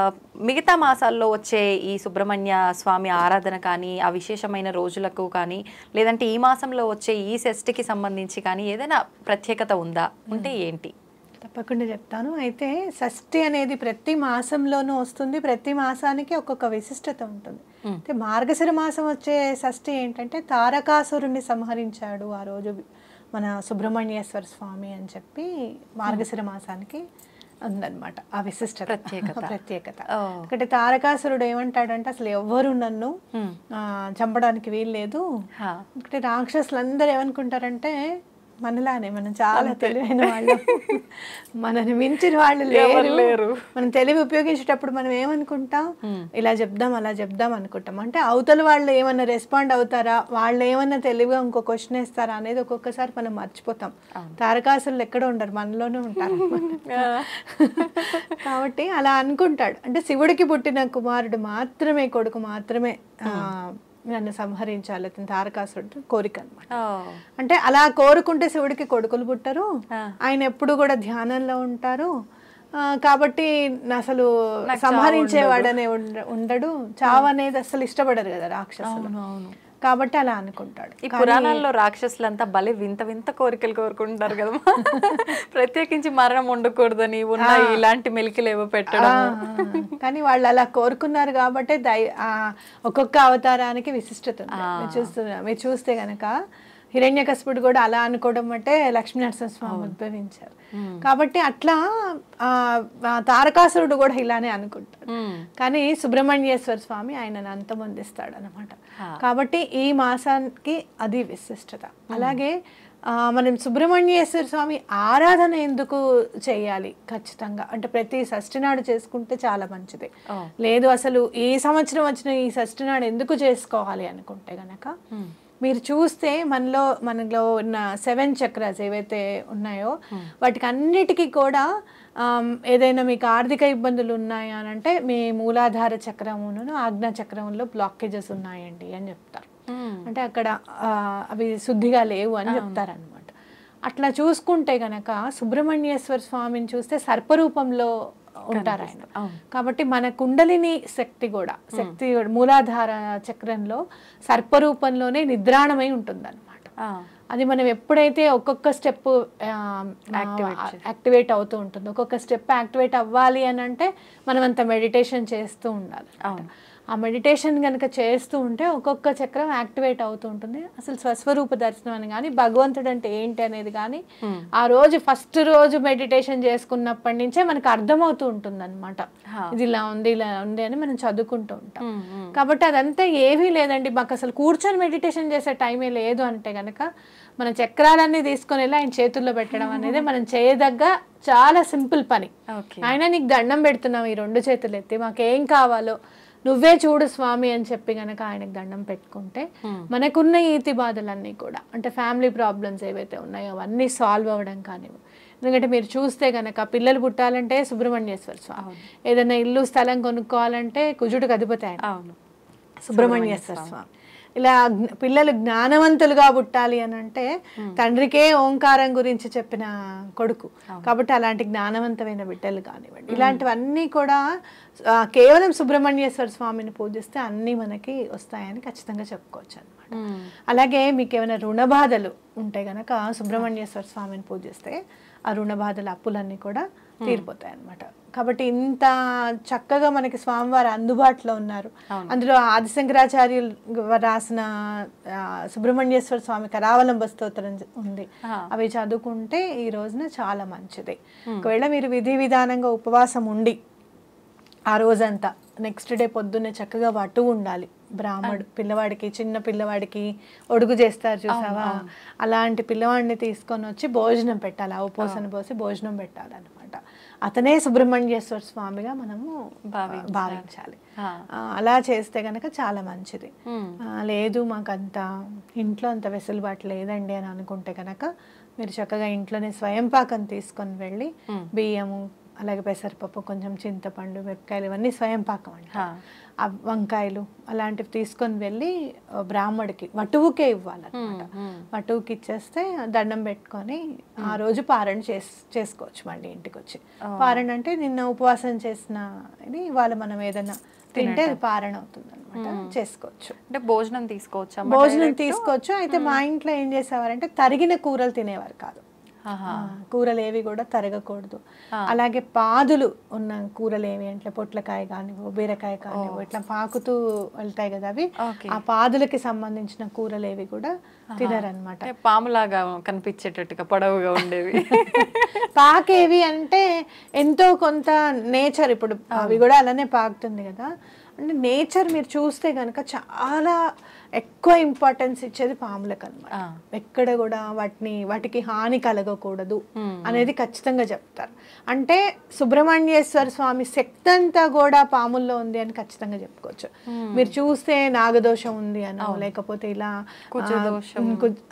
మిగతా మాసాల్లో వచ్చే ఈ సుబ్రహ్మణ్య స్వామి ఆరాధన కానీ, ఆ విశేషమైన రోజులకు కానీ, లేదంటే ఈ మాసంలో వచ్చే ఈ షష్ఠికి సంబంధించి కానీ ఏదైనా ప్రత్యేకత ఉందా? ఉంటే ఏంటి? తప్పకుండా చెప్తాను. అయితే షష్ఠి అనేది ప్రతి మాసంలోనూ వస్తుంది, ప్రతి మాసానికి ఒక్కొక్క విశిష్టత ఉంటుంది. అయితే మార్గశిర మాసం వచ్చే షష్ఠి ఏంటంటే తారకాసురుణ్ణి సంహరించాడు ఆ రోజు మన సుబ్రహ్మణ్యేశ్వర స్వామి అని చెప్పి మార్గశిర మాసానికి ఉందన్నమాట ఆ విశిష్టత ప్రత్యేకత ప్రత్యేకత అంటే తారకాసురుడు ఏమంటాడంటే అసలు ఎవ్వరు నన్ను చంపడానికి వీల్లేదు. అంటే రాక్షసులందరూ ఏమనుకుంటారంటే మనలానే మనం చాలా తెలివైన వాళ్ళు, మనని మించిన వాళ్ళు లేరు. మనం తెలివి ఉపయోగించేటప్పుడు మనం ఏమనుకుంటాం, ఇలా చెప్దాం అలా చెప్దాం అనుకుంటాం. అంటే అవతల వాళ్ళు ఏమన్నా రెస్పాండ్ అవుతారా, వాళ్ళు ఏమన్నా తెలివిగా ఇంకో క్వశ్చన్ వేస్తారా అనేది ఒక్కొక్కసారి మనం మర్చిపోతాం. తారకాసులు ఎక్కడ ఉండరు, మనలోనే ఉంటారు. కాబట్టి అలా అనుకుంటాడు. అంటే శివుడికి పుట్టిన కుమారుడు మాత్రమే, కొడుకు మాత్రమే నన్ను సంహరించాలి అతను తారకాసురుడు కోరిక అనమాట. అంటే అలా కోరుకుంటే శివుడికి కొడుకులు పుట్టరు, ఆయన ఎప్పుడు కూడా ధ్యానంలో ఉంటారు. కాబట్టి అసలు సంహరించేవాడనే ఉండడు, చావు అనేది అసలు ఇష్టపడరు కదా రాక్షసులు. కాబట్టి అలా అనుకుంటాడు. ఈ పురాణాల్లో రాక్షసులంతా భలే వింత వింత కోరికలు కోరుకుంటారు కదా, ప్రత్యేకించి మరణం ఉండకూడదని ఉన్న ఇలాంటి మెలికలు ఏవో పెట్టడం. కానీ వాళ్ళు అలా కోరుకున్నారు కాబట్టి దై ఒక్కొక్క అవతారానికి విశిష్టత ఉంది. మీరు చూస్తున్నా మీరు చూస్తే గనక హిరణ్యకశిపుడు కూడా అలా అనుకోవడం అంటే లక్ష్మీనరసింహస్వామి ఉద్భవించారు. కాబట్టి అట్లా తారకాసురుడు కూడా ఇలానే అనుకుంటాడు. కానీ సుబ్రహ్మణ్యేశ్వర స్వామి ఆయనను అంతమొందిస్తాడు అనమాట. కాబట్టి ఈ మాసానికి అది విశిష్టత. అలాగే మనం సుబ్రహ్మణ్యేశ్వర స్వామి ఆరాధన ఎందుకు చేయాలి ఖచ్చితంగా అంటే ప్రతి షష్ఠి నాడు చేసుకుంటే చాలా మంచిది. లేదు అసలు ఈ సంవత్సరం వచ్చిన ఈ షష్ఠి నాడు ఎందుకు చేసుకోవాలి అనుకుంటే గనక మీరు చూస్తే మనలో మనలో ఉన్న సెవెన్ చక్రాస్ ఏవైతే ఉన్నాయో వాటికి అన్నిటికీ కూడా ఏదైనా మీకు ఆర్థిక ఇబ్బందులు ఉన్నాయా అని అంటే మీ మూలాధార చక్రమును ఆజ్ఞా చక్రంలో బ్లాకేజెస్ ఉన్నాయండి అని చెప్తారు. అంటే అక్కడ అవి శుద్ధిగా లేవు అని చెప్తారు అనమాట. అట్లా చూసుకుంటే గనక సుబ్రహ్మణ్యేశ్వర స్వామిని చూస్తే సర్పరూపంలో ఉంటారు ఆయన. కాబట్టి మన కుండలిని శక్తి కూడా శక్తి మూలాధార చక్రంలో సర్పరూపంలోనే నిద్రాణమై ఉంటుంది అనమాట. అది మనం ఎప్పుడైతే ఒక్కొక్క స్టెప్ యాక్టివేట్ అవుతూ ఉంటుందో, ఒక్కొక్క స్టెప్ యాక్టివేట్ అవ్వాలి అని అంటే మనం అంత మెడిటేషన్ చేస్తూ ఉండాలి. ఆ మెడిటేషన్ కనుక చేస్తూ ఉంటే ఒక్కొక్క చక్రం యాక్టివేట్ అవుతూ ఉంటుంది. అసలు స్వస్వరూప దర్శనం అని కానీ భగవంతుడు అంటే ఏంటి అనేది కానీ ఆ రోజు ఫస్ట్ రోజు మెడిటేషన్ చేసుకున్నప్పటి నుంచే మనకు అర్థమవుతూ ఉంటుంది అనమాట. ఇది ఇలా ఉంది ఇలా ఉంది అని మనం చదువుకుంటూ ఉంటాం. కాబట్టి అదంతా ఏమీ లేదండి, మాకు అసలు కూర్చొని మెడిటేషన్ చేసే టైమే లేదు అంటే కనుక మన చక్రాలన్నీ తీసుకొని వెళ్ళి ఆయన చేతుల్లో పెట్టడం అనేది మనం చేయదగ్గ చాలా సింపుల్ పని. ఆయన నీకు దండం పెడుతున్నాం ఈ రెండు చేతులు ఎత్తి, మాకేం కావాలో నువ్వే చూడు స్వామి అని చెప్పి గనక ఆయనకు దండం పెట్టుకుంటే మనకున్న ఈతి బాధలన్నీ కూడా అంటే ఫ్యామిలీ ప్రాబ్లమ్స్ ఏవైతే ఉన్నాయో అవన్నీ సాల్వ్ అవ్వడం కానివ్వు. ఎందుకంటే మీరు చూస్తే గనక పిల్లలు పుట్టాలంటే సుబ్రహ్మణ్యేశ్వర స్వామి, ఏదైనా ఇల్లు స్థలం కొనుక్కోవాలంటే కుజుడికి అధిపతి ఆయన సుబ్రహ్మణ్యేశ్వర స్వామి. ఇలా పిల్లలు జ్ఞానవంతులుగా పుట్టాలి అని అంటే తండ్రికే ఓంకారం గురించి చెప్పిన కొడుకు. కాబట్టి అలాంటి జ్ఞానవంతమైన బిడ్డలు కానివ్వండి, ఇలాంటివన్నీ కూడా కేవలం సుబ్రహ్మణ్యేశ్వర స్వామిని పూజిస్తే అన్నీ మనకి వస్తాయని ఖచ్చితంగా చెప్పుకోవచ్చు అనమాట. అలాగే మీకు ఏమైనా రుణ బాధలు ఉంటే గనక సుబ్రహ్మణ్యేశ్వర స్వామిని పూజిస్తే ఆ రుణ బాధల అప్పులన్నీ కూడా తీరిపోతాయి అనమాట. కాబట్టి ఇంత చక్కగా మనకి స్వామివారు అందుబాటులో ఉన్నారు. అందులో ఆదిశంకరాచార్యులు రాసిన సుబ్రహ్మణ్యేశ్వర స్వామి కరావలంబ స్తోత్రం ఉంది, అవి చదువుకుంటే ఈ రోజున చాలా మంచిది. ఒకవేళ మీరు విధి విధానంగా ఉపవాసం ఉండి ఆ రోజంతా నెక్స్ట్ డే పొద్దున్నే చక్కగా వటు ఉండాలి. బ్రాహ్మడు పిల్లవాడికి చిన్న పిల్లవాడికి ఒడుగు చేస్తారు చూసావా, అలాంటి పిల్లవాడిని తీసుకొని వచ్చి భోజనం పెట్టాలి, ఆ ఉపోసన పోసి భోజనం పెట్టాలన్నమాట. అతనే సుబ్రహ్మణ్యేశ్వర స్వామిగా మనము భావించాలి. అలా చేస్తే గనక చాలా మంచిది. లేదు మాకంత ఇంట్లో అంత వెసులుబాటు లేదండి అని అనుకుంటే కనుక మీరు చక్కగా ఇంట్లోనే స్వయం పాకం తీసుకొని వెళ్ళి బియ్యము అలాగే పెసరపప్పు కొంచెం చింతపండు మిరపకాయలు ఇవన్నీ స్వయం పాకం అంట, వంకాయలు అలాంటివి తీసుకొని వెళ్ళి బ్రాహ్మడికి వటువుకే ఇవ్వాలన్నమాట. వటువుకి ఇచ్చేస్తే దండం పెట్టుకొని ఆ రోజు పారణ చేసి చేసుకోవచ్చు. మళ్ళీ ఇంటికి వచ్చి పారణ అంటే నిన్న ఉపవాసం చేసిన ఇవాళ మనం ఏదైనా తింటే అది పారణ అవుతుంది అనమాట, చేసుకోవచ్చు. అంటే భోజనం తీసుకోవచ్చు, భోజనం తీసుకోవచ్చు. అయితే మా ఇంట్లో ఏం చేసేవారంటే తరిగిన కూరలు తినేవారు కాదు. కూరలు ఏవి కూడా తరగకూడదు. అలాగే పాదులు ఉన్న కూరలు ఏవి అంటే పొట్లకాయ కానివ్వు, బీరకాయ కానివ్వు, ఇట్లా పాకుతూ వెళ్తాయి కదా అవి, ఆ పాదులకి సంబంధించిన కూరలు ఏవి కూడా తినరనమాట. పాములాగా కనిపించేటట్టుగా పొడవుగా ఉండేవి. పాకేవి అంటే ఎంతో కొంత నేచర్, ఇప్పుడు అవి కూడా అలానే పాకుతుంది కదా, అంటే నేచర్ మీరు చూస్తే కనుక చాలా ఎక్కువ ఇంపార్టెన్స్ ఇచ్చేది పాములకు అనమాట. ఎక్కడ కూడా వాటిని వాటికి హాని కలగకూడదు అనేది ఖచ్చితంగా చెప్తారు. అంటే సుబ్రహ్మణ్యేశ్వర స్వామి శక్తి అంతా కూడా పాముల్లో ఉంది అని ఖచ్చితంగా చెప్పుకోవచ్చు. మీరు చూస్తే నాగదోషం ఉంది అనో, లేకపోతే ఇలా కుజదోషం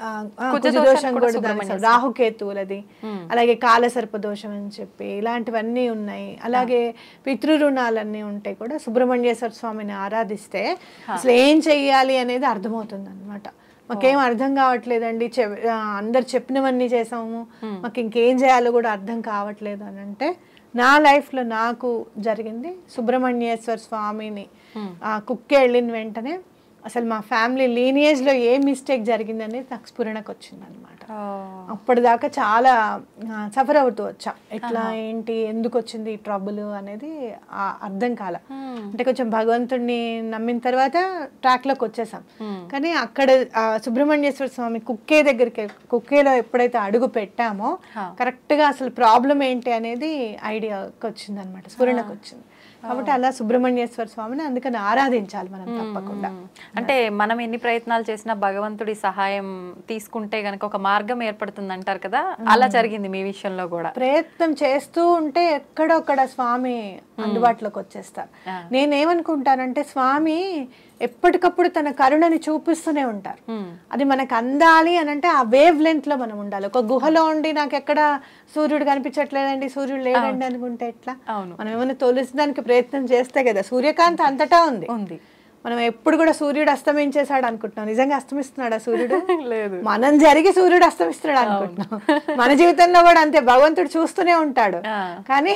కూడా రాహుకేతువులది, అలాగే కాలసర్ప దోషం అని చెప్పి ఇలాంటివన్నీ ఉన్నాయి. అలాగే పితృరుణాలన్నీ ఉంటాయి కూడా. సుబ్రహ్మణ్యేశ్వర స్వామిని ఆరాధిస్తే అసలు ఏం చెయ్యాలి అనేది అర్థమవుతుంది అనమాట. మాకేం అర్థం కావట్లేదండి, చె అందరు చెప్పినవన్నీ చేసాము, మాకు ఇంకేం చేయాలో కూడా అర్థం కావట్లేదు అని అంటే, నా లైఫ్లో నాకు జరిగింది సుబ్రహ్మణ్యేశ్వర స్వామిని కుక్కే వెళ్ళిన వెంటనే అసలు మా ఫ్యామిలీ లీనియేజ్లో ఏ మిస్టేక్ జరిగింది అనేది నాకు స్ఫురణకు వచ్చింది అనమాట. అప్పటిదాకా చాలా సఫర్ అవుతూ వచ్చా, ఎట్లా ఏంటి ఎందుకు వచ్చింది ఈ ట్రబుల్ అనేది అర్థం కాల. అంటే కొంచెం భగవంతుడిని నమ్మిన తర్వాత ట్రాక్లోకి వచ్చేసాం. కానీ అక్కడ సుబ్రహ్మణ్యేశ్వర స్వామి కుక్కే దగ్గరికి, కుక్కేలో ఎప్పుడైతే అడుగు పెట్టామో కరెక్ట్గా అసలు ప్రాబ్లం ఏంటి అనేది ఐడియాకి వచ్చింది అనమాట, స్ఫురణకు వచ్చింది. కాబట్టి అలా సుబ్రహ్మణ్యేశ్వర స్వామిని అందుకని ఆరాధించాలి మనం తప్పకుండా. అంటే మనం ఎన్ని ప్రయత్నాలు చేసినా భగవంతుడి సహాయం తీసుకుంటే గనక ఒక మార్గం ఏర్పడుతుంది అంటారు కదా, అలా జరిగింది మీ విషయంలో కూడా. ప్రయత్నం చేస్తూ ఉంటే ఎక్కడొక్కడ స్వామి అందుబాటులోకి వచ్చేస్తారు. నేనేమనుకుంటానంటే స్వామి ఎప్పటికప్పుడు తన కరుణని చూపిస్తూనే ఉంటారు. అది మనకు అందాలి అని అంటే ఆ వేవ్ లెంత్ లో మనం ఉండాలి. ఒక గుహలో ఉండి నాకు ఎక్కడ సూర్యుడు కనిపించట్లేదండి, సూర్యుడు లేదండి అనుకుంటే ఎట్లా? మనం ఏమైనా తొలిసడానికి ప్రయత్నం చేస్తే కదా. సూర్యకాంతి అంతటా ఉంది ఉంది మనం ఎప్పుడు కూడా సూర్యుడు అస్తమించేసాడు అనుకుంటున్నాం. నిజంగా అస్తమిస్తున్నాడా సూర్యుడు? లేదు. మనం జరిగి సూర్యుడు అస్తమిస్తున్నాడు అనుకుంటున్నాం. మన జీవితంలో కూడా అంతే, భగవంతుడు చూస్తూనే ఉంటాడు. కానీ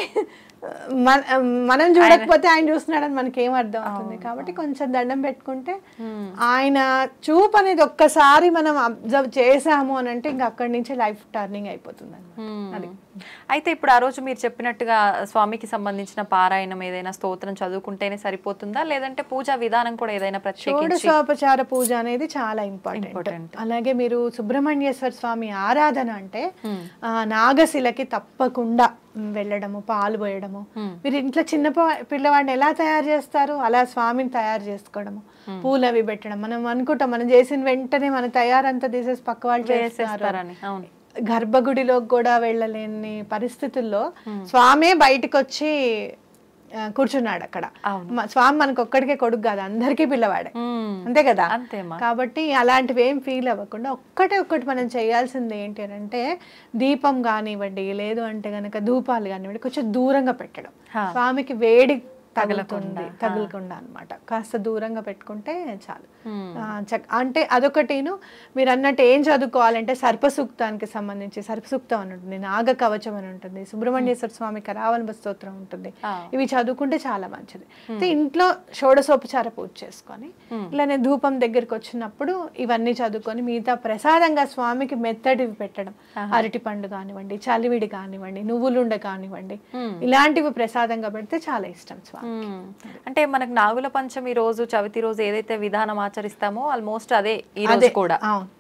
మన మనం చూడకపోతే ఆయన చూస్తున్నాడని మనకి ఏం అర్థం అవుతుంది. కాబట్టి కొంచెం దండం పెట్టుకుంటే ఆయన చూపు అనేది ఒక్కసారి మనం అబ్జర్వ్ చేసాము అని అంటే ఇంకా అక్కడి నుంచి లైఫ్ టర్నింగ్ అయిపోతుంది అది. అయితే ఇప్పుడు ఆ రోజు మీరు చెప్పినట్టుగా స్వామికి సంబంధించిన పారాయణం ఏదైనా స్తోత్రం చదువుకుంటేనే సరిపోతుందా, లేదంటే పూజా విధానం కూడా ఏదైనా ప్రత్యేకించి? షోడశోపచార పూజ అనేది చాలా ఇంపార్టెంట్. అలాగే మీరు సుబ్రహ్మణ్యేశ్వర స్వామి ఆరాధన అంటే నాగశిలకి తప్పకుండా వెళ్ళడము, పాలు పోయడము. మీరు ఇంట్లో చిన్న పిల్లవాడిని ఎలా తయారు చేస్తారు అలా స్వామిని తయారు చేసుకోవడము, పూలు అవి పెట్టడం. మనం అనుకుంటాం మనం చేసిన వెంటనే మన తయారంతా తీసేసి పక్క వాళ్ళు చేస్తారని. గర్భగుడిలోకి కూడా వెళ్ళలేని పరిస్థితుల్లో స్వామే బయటకు వచ్చి కూర్చున్నాడు అక్కడ. స్వామి మనకు ఒక్కడికే కొడుకు కాదు, అందరికీ పిల్లవాడే, అంతే కదా. కాబట్టి అలాంటివి ఏం ఫీల్ అవ్వకుండా ఒక్కటే ఒక్కటి మనం చేయాల్సింది ఏంటి అని అంటే, దీపం కానివ్వండి, లేదు అంటే గనక ధూపాలు కానివ్వండి కొంచెం దూరంగా పెట్టడం. స్వామికి వేడి తగులుతుంది తగులకుండా అనమాట, కాస్త దూరంగా పెట్టుకుంటే చాలు. అంటే అదొకటిను. మీరు అన్నట్టు ఏం చదువుకోవాలంటే సర్పసూక్తానికి సంబంధించి సర్పసూక్తం అని ఉంటుంది, నాగ కవచం అని ఉంటుంది, సుబ్రహ్మణ్యేశ్వర స్వామి కరావలంబ స్తోత్రం ఉంటుంది. ఇవి చదువుకుంటే చాలా మంచిది. అయితే ఇంట్లో షోడశోపచార పూజ చేసుకొని ఇలానే ధూపం దగ్గరికి వచ్చినప్పుడు ఇవన్నీ చదువుకొని మిగతా ప్రసాదంగా స్వామికి మెత్తడివి పెట్టడం. అరటి పండు కానివ్వండి, చలివిడి కానివ్వండి, నువ్వులుండ కానివ్వండి, ఇలాంటివి ప్రసాదంగా పెడితే చాలా ఇష్టం స్వామి. అంటే మనకు నాగుల పంచమి రోజు, చవితి రోజు ఏదైతే విధానం ఆచరిస్తామో ఆల్మోస్ట్ అదే ఈ రోజు కూడా.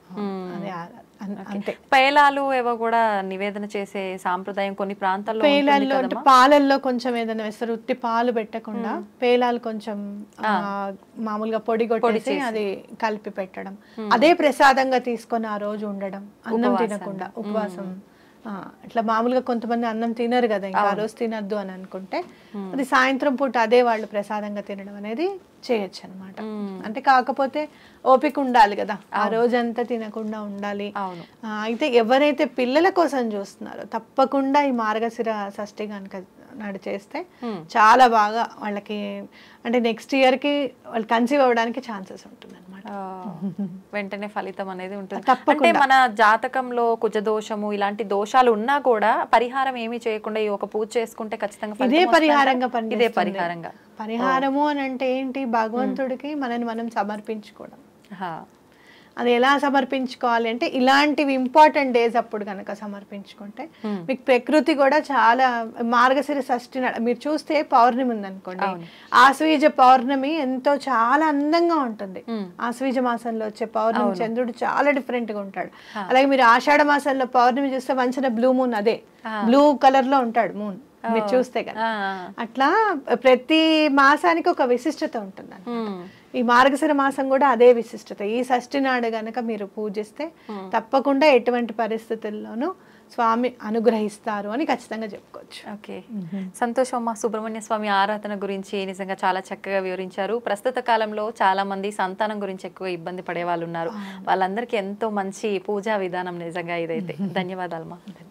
పేలాలు ఏవో కూడా నివేదన చేసే సాంప్రదాయం కొన్ని ప్రాంతాల్లో. పేలాల్లో పాలల్లో కొంచెం ఏదైనా వేస్తారు, ఉత్తి పాలు పెట్టకుండా పేలాలు కొంచెం మామూలుగా పొడి కొట్టేసి అది కలిపి పెట్టడం, అదే ప్రసాదంగా తీసుకొని ఆ రోజు ఉండడం, అన్నం తినకుండా ఉపవాసం. ఇట్లా మామూలుగా కొంతమంది అన్నం తినరు కదా, ఇంకా ఆ రోజు తినద్దు అని అనుకుంటే అది సాయంత్రం పూట అదే వాళ్ళు ప్రసాదంగా తినడం అనేది చేయొచ్చు అనమాట. అంటే కాకపోతే ఓపిక ఉండాలి కదా, ఆ రోజంతా తినకుండా ఉండాలి. అయితే ఎవరైతే పిల్లల కోసం చూస్తున్నారో తప్పకుండా ఈ మార్గశిర షష్ఠి కనుక నాడు చేస్తే చాలా బాగా వాళ్ళకి, అంటే నెక్స్ట్ ఇయర్ కి వాళ్ళు కన్సీవ్ అవ్వడానికి ఛాన్సెస్ ఉంటుంది అనమాట. వెంటనే ఫలితం అనేది ఉంటుంది. అంటే మన జాతకంలో కుజదోషము ఇలాంటి దోషాలు ఉన్నా కూడా పరిహారం ఏమీ చేయకుండా ఈ ఒక పూజ చేసుకుంటే ఖచ్చితంగా ఇదే పరిహారంగా ఇదే పరిహారంగా. పరిహారము అని అంటే ఏంటి? భగవంతుడికి మనని మనం సమర్పించుకోవడం. అది ఎలా సమర్పించుకోవాలి అంటే ఇలాంటివి ఇంపార్టెంట్ డేస్ అప్పుడు కనుక సమర్పించుకుంటే మీకు ప్రకృతి కూడా చాలా మార్గశిర షష్ఠి నాడు మీరు చూస్తే పౌర్ణమి ఉందనుకోండి, ఆశ్వీజ పౌర్ణమి ఎంతో చాలా అందంగా ఉంటుంది. ఆశ్వీజ మాసంలో వచ్చే పౌర్ణమి చంద్రుడు చాలా డిఫరెంట్ గా ఉంటాడు. అలాగే మీరు ఆషాఢ మాసంలో పౌర్ణమి చూస్తే వంచన బ్లూ మూన్, అదే బ్లూ కలర్ లో ఉంటాడు మూన్ మీరు చూస్తే కదా. అట్లా ప్రతి మాసానికి ఒక విశిష్టత ఉంటుంది. ఈ మార్గశిర మాసం కూడా అదే విశిష్టత. ఈ షష్ఠి నాడు గనక మీరు పూజిస్తే తప్పకుండా ఎటువంటి పరిస్థితుల్లోనూ స్వామి అనుగ్రహిస్తారు అని ఖచ్చితంగా చెప్పుకోవచ్చు. ఓకే, సంతోషం అమ్మ. సుబ్రహ్మణ్య స్వామి ఆరాధన గురించి నిజంగా చాలా చక్కగా వివరించారు. ప్రస్తుత కాలంలో చాలా మంది సంతానం గురించి ఎక్కువ ఇబ్బంది పడే వాళ్ళు ఉన్నారు. వాళ్ళందరికీ ఎంతో మంచి పూజా విధానం నిజంగా ఇదైతే. ధన్యవాదాలు అమ్మా.